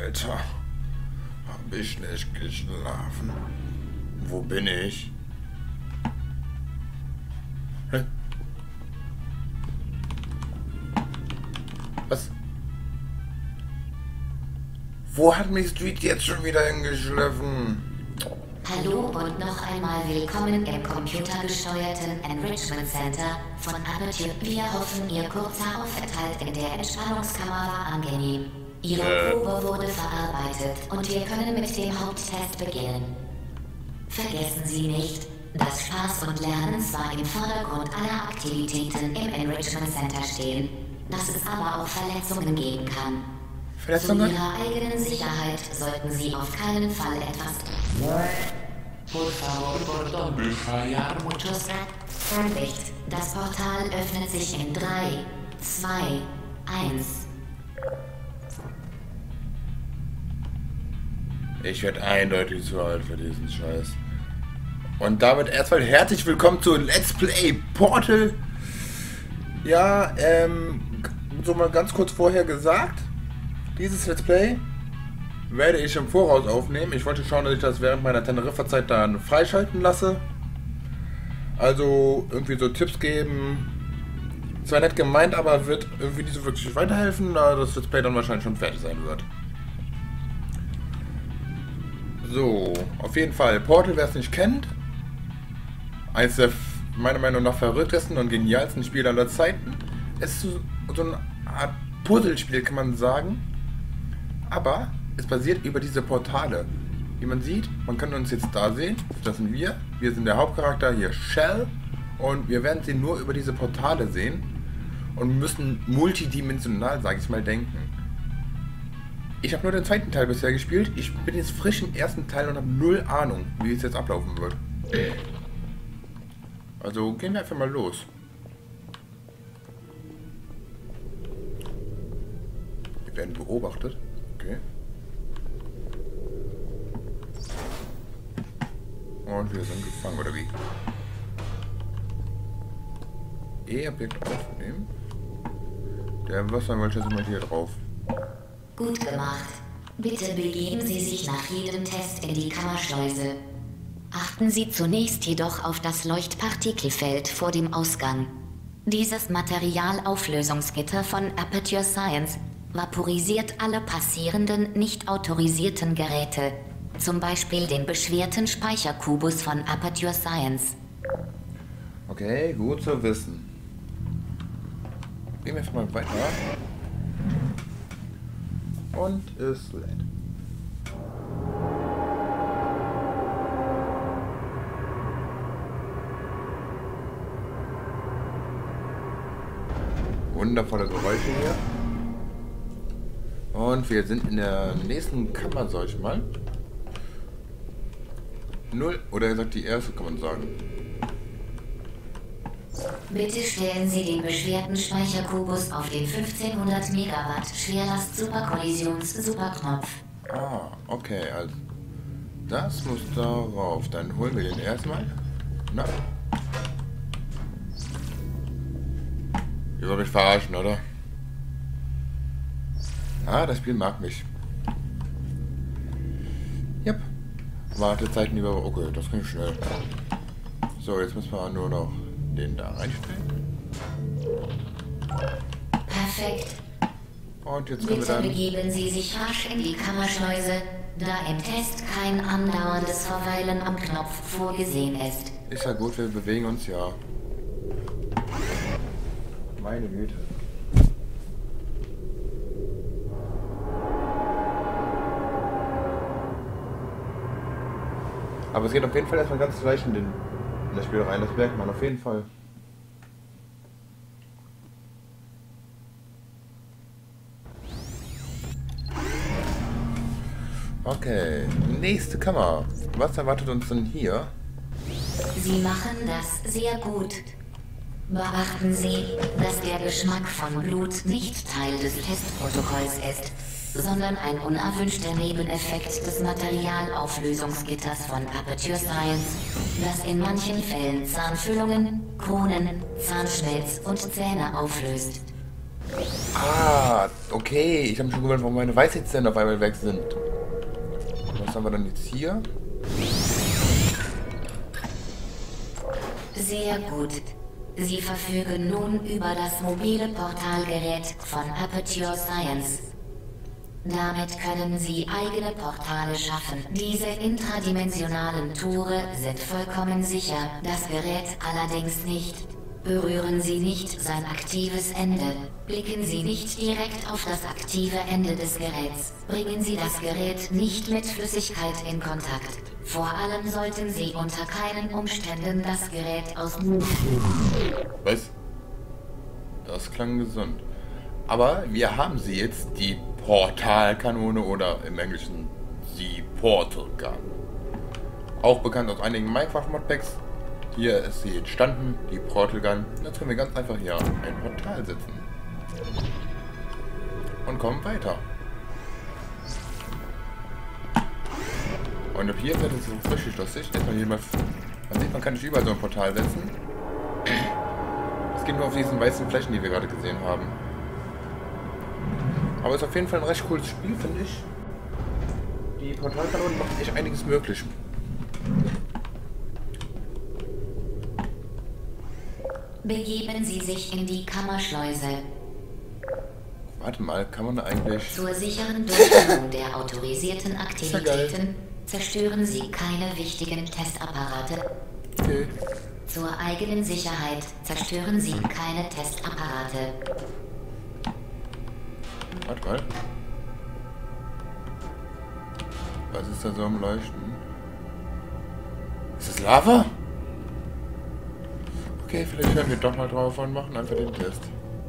Alter. Hab ich nicht geschlafen? Wo bin ich? Hä? Was? Wo hat mich Street jetzt schon wieder hingeschliffen? Hallo und noch einmal willkommen im computergesteuerten Enrichment Center von Aperture. Wir hoffen, Ihr kurzer Aufenthalt in der Entspannungskammer war angenehm. Ihre Probe wurde verarbeitet und wir können mit dem Haupttest beginnen. Vergessen Sie nicht, dass Spaß und Lernen zwar im Vordergrund aller Aktivitäten im Enrichment Center stehen, dass es aber auch Verletzungen geben kann. Verletzungen? Zu Ihrer eigenen Sicherheit sollten Sie auf keinen Fall etwas... Por favor, por Muchos Vorsicht, das Portal öffnet sich in 3, 2, 1. Ich werde eindeutig zu alt für diesen Scheiß. Und damit erstmal herzlich willkommen zu Let's Play Portal. Ja, so mal ganz kurz vorher gesagt, dieses Let's Play werde ich im Voraus aufnehmen. Ich wollte schauen, dass ich das während meiner Teneriffa-Zeit dann freischalten lasse. Also irgendwie so Tipps geben. Zwar nett gemeint, aber wird irgendwie nicht so wirklich weiterhelfen, da das Let's Play dann wahrscheinlich schon fertig sein wird. So, auf jeden Fall. Portal, wer es nicht kennt, eines der meiner Meinung nach verrücktesten und genialsten Spiele aller Zeiten. Es ist so eine Art Puzzlespiel, kann man sagen. Aber es basiert über diese Portale. Wie man sieht, man kann uns jetzt da sehen. Das sind wir. Wir sind der Hauptcharakter hier, Shell. Und wir werden sie nur über diese Portale sehen. Und müssen multidimensional, sage ich mal, denken. Ich habe nur den zweiten Teil bisher gespielt. Ich bin jetzt frisch im ersten Teil und habe null Ahnung, wie es jetzt ablaufen wird. Also gehen wir einfach mal los. Wir werden beobachtet. Okay. Und wir sind gefangen, oder wie? E-Objekt aufnehmen. Der Wasserwolke sind wir hier drauf. Gut gemacht. Bitte begeben Sie sich nach jedem Test in die Kammerschleuse. Achten Sie zunächst jedoch auf das Leuchtpartikelfeld vor dem Ausgang. Dieses Materialauflösungsgitter von Aperture Science vaporisiert alle passierenden, nicht autorisierten Geräte. Zum Beispiel den beschwerten Speicherkubus von Aperture Science. Okay, gut zu wissen. Gehen wir einfach mal weiter. Und es lädt. Wundervolle Geräusche hier. Und wir sind in der nächsten Kammer, sag ich mal. Null, oder er sagt die erste, kann man sagen. Bitte stellen Sie den beschwerten Speicherkubus auf den 1500 Megawatt Schwerlast-Superkollisions-Superknopf. Ah, okay, also das muss darauf. Dann holen wir den erstmal. Na? Ihr wollt mich verarschen, oder? Ah, das Spiel mag mich. Yep. Wartezeiten über... Okay, das ging schnell. So, jetzt müssen wir nur noch den da reinstellen. Perfekt. Und jetzt können wir Bitte dann... begeben Sie sich rasch in die Kammerschleuse, da im Test kein andauerndes Verweilen am Knopf vorgesehen ist. Ist ja gut, wir bewegen uns ja. Meine Güte. Aber es geht auf jeden Fall erstmal ganz leicht in das Spiel rein, das merkt man auf jeden Fall. Okay, nächste Kammer. Was erwartet uns denn hier? Sie machen das sehr gut. Beachten Sie, dass der Geschmack von Blut nicht Teil des Testprotokolls ist, sondern ein unerwünschter Nebeneffekt des Materialauflösungsgitters von Aperture Science, das in manchen Fällen Zahnfüllungen, Kronen, Zahnschmelz und Zähne auflöst. Ah, okay. Ich habe mich schon gewundert, warum meine Weisheitszähne auf einmal weg sind. Was haben wir denn jetzt hier? Sehr gut. Sie verfügen nun über das mobile Portalgerät von Aperture Science. Damit können Sie eigene Portale schaffen. Diese intradimensionalen Tore sind vollkommen sicher, das Gerät allerdings nicht. Berühren Sie nicht sein aktives Ende. Blicken Sie nicht direkt auf das aktive Ende des Geräts. Bringen Sie das Gerät nicht mit Flüssigkeit in Kontakt. Vor allem sollten Sie unter keinen Umständen das Gerät aus... Was? Das klang gesund. Aber wir haben sie jetzt, die Portalkanone oder im Englischen die Portal Gun. Auch bekannt aus einigen Minecraft-Modpacks. Hier ist sie entstanden, die Portal Gun. Jetzt können wir ganz einfach hier ein Portal setzen. Und kommen weiter. Und ab hier wird es so richtig lustig. Man sieht, man kann nicht überall so ein Portal setzen. Es geht nur auf diesen weißen Flächen, die wir gerade gesehen haben. Aber es ist auf jeden Fall ein recht cooles Spiel, finde ich. Die Portalkanone macht echt einiges möglich. Begeben Sie sich in die Kammerschleuse. Warte mal, kann man da eigentlich... Zur sicheren Durchführung der autorisierten Aktivitäten zerstören Sie keine wichtigen Testapparate. Okay. Zur eigenen Sicherheit zerstören Sie keine Testapparate. Warte mal. Was ist da so am Leuchten? Ist das Lava? Okay, vielleicht hören wir doch mal drauf und machen einfach den Test.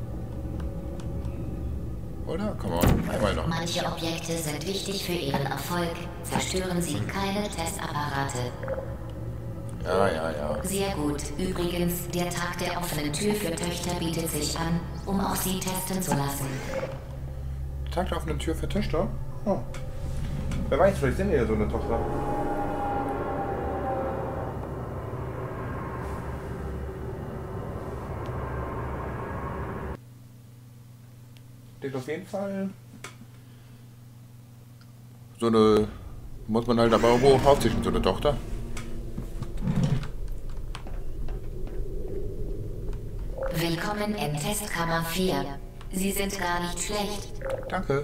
Oder? Komm on, einmal noch. Manche Objekte sind wichtig für Ihren Erfolg. Zerstören Sie keine Testapparate. Ja. Sehr gut. Übrigens, der Tag der offenen Tür für Töchter bietet sich an, um auch Sie testen zu lassen. Tag der offenen Tür für Töchter? Oh. Wer weiß, vielleicht sind wir ja so eine Tochter. Steht auf jeden Fall. So eine. Muss man halt aber wo hauptsächlich so eine Tochter. Willkommen in Testkammer 4. Sie sind gar nicht schlecht. Danke.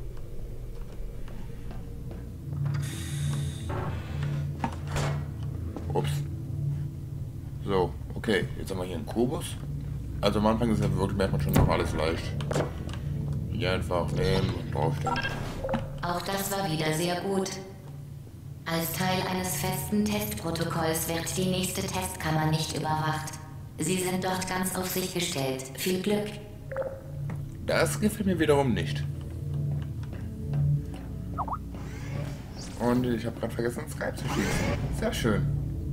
Ups. So, okay. Jetzt haben wir hier einen Kubus. Also am Anfang ist ja wirklich, merkt man schon noch alles leicht. Hier einfach nehmen und draufstellen. Auch das war wieder sehr gut. Als Teil eines festen Testprotokolls wird die nächste Testkammer nicht überwacht. Sie sind dort ganz auf sich gestellt. Viel Glück. Das gefällt mir wiederum nicht. Und ich habe gerade vergessen, Skype zu schließen. Sehr schön.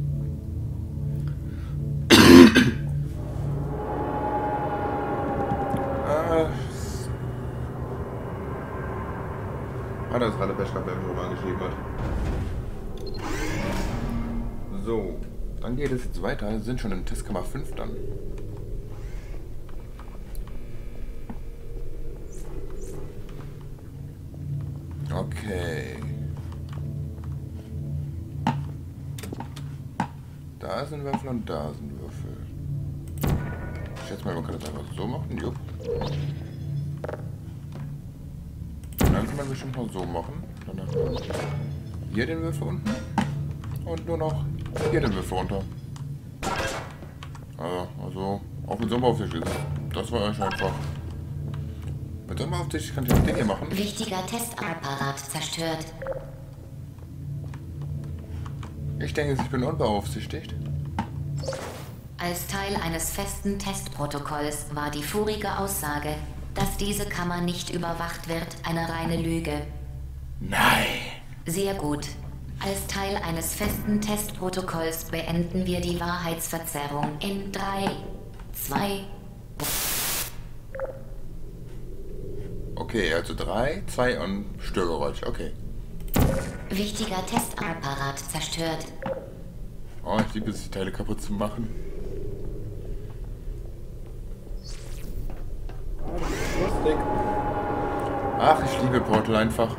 Das ist gerade Pech gehabt, wer mir mal geschrieben hat. So, dann geht es jetzt weiter. Wir sind schon in Testkammer 5 dann. Okay. Da ist ein Würfel und da ist ein Würfel. Ich schätze mal, man kann das einfach so machen. Jupp. Dann kann man bestimmt noch so machen. Dann hat man hier den Würfel unten und nur noch hier den Würfel runter. Also auch mit so einem Aufsicht ist. Das war eigentlich einfach. Mit so einem Aufsicht kann ich auch Dinge machen. Wichtiger Testapparat zerstört. Ich denke, ich bin unbeaufsichtigt. Als Teil eines festen Testprotokolls war die vorige Aussage, dass diese Kammer nicht überwacht wird, eine reine Lüge. Nein! Sehr gut. Als Teil eines festen Testprotokolls beenden wir die Wahrheitsverzerrung in 3, 2... Okay, also 3, 2 und Störgeräusch, okay. Wichtiger Testapparat zerstört. Oh, ich liebe es, die Teile kaputt zu machen. Musik. Ach, ich liebe Portal einfach.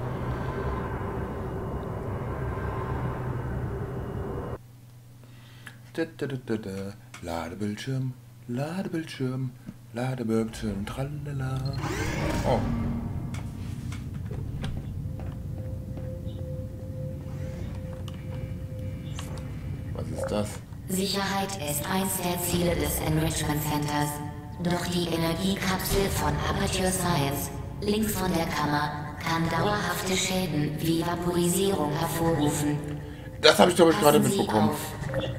Ladebildschirm, Ladebildschirm, Ladebildschirm, tralala. Oh. Was ist das? Sicherheit ist eins der Ziele des Enrichment Centers. Doch die Energiekapsel von Aperture Science, links von der Kammer, kann dauerhafte Schäden wie Vaporisierung hervorrufen. Das habe ich doch gerade Passen Sie mitbekommen. auf.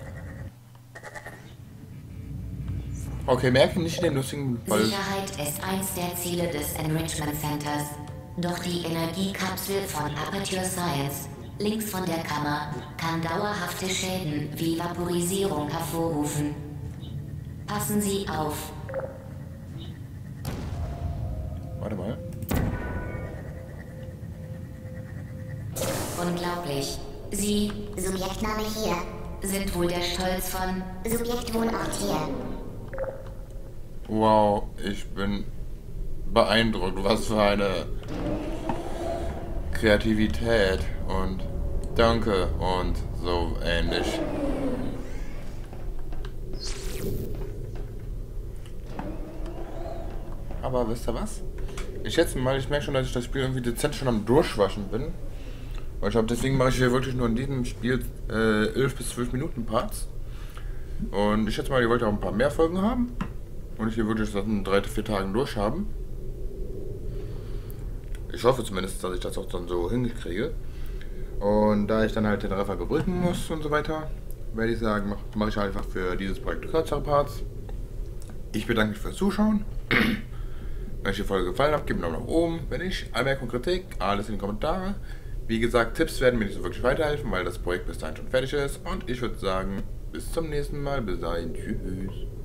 Okay, merke nicht den lustigen Ball. Sicherheit ist eins der Ziele des Enrichment Centers. Doch die Energiekapsel von Aperture Science, links von der Kammer, kann dauerhafte Schäden wie Vaporisierung hervorrufen. Passen Sie auf. Warte mal. Unglaublich. Sie, Subjektname hier. sind wohl der Stolz von... Subjektwohnort hier. Wow, ich bin beeindruckt, was für eine Kreativität und danke und so ähnlich. Aber wisst ihr was? Ich schätze mal, ich merke schon, dass ich das Spiel irgendwie dezent schon am Durchwaschen bin. Weil ich glaube, deswegen mache ich hier wirklich nur in diesem Spiel 11 bis 12 Minuten Parts. Und ich schätze mal, ihr wollt auch ein paar mehr Folgen haben. Und ich hier wirklich das in 3-4 Tagen durchhaben. Ich hoffe zumindest, dass ich das auch dann so hinkriege. Und da ich dann halt den Treffer überbrücken muss und so weiter, werde ich sagen, mache ich einfach für dieses Projekt kürzere Parts. Ich bedanke mich fürs Zuschauen. Wenn euch die Folge gefallen hat, gebt einen Daumen nach oben. Wenn nicht, Anmerkung, Kritik, alles in die Kommentare. Wie gesagt, Tipps werden mir nicht so wirklich weiterhelfen, weil das Projekt bis dahin schon fertig ist. Und ich würde sagen, bis zum nächsten Mal. Bis dahin, tschüss.